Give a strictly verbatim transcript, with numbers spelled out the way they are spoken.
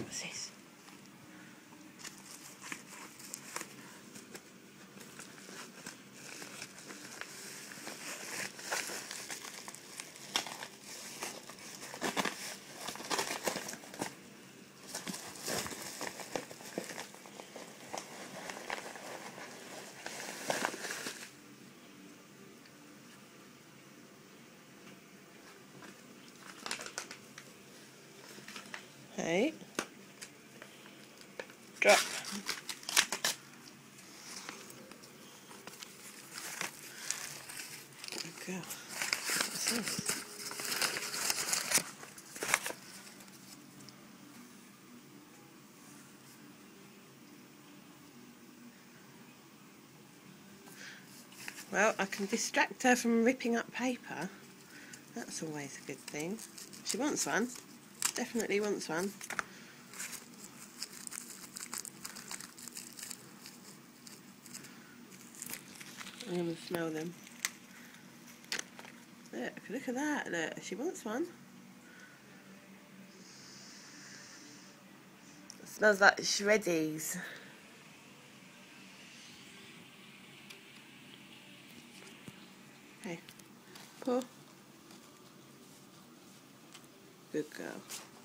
What's this? Hey. Drop. Good girl. What's this? Well, I can distract her from ripping up paper. That's always a good thing. She wants one. Definitely wants one. I'm going to smell them. Look, look at that. Look, she wants one. It smells like shreddies. Hey, paw. Good girl.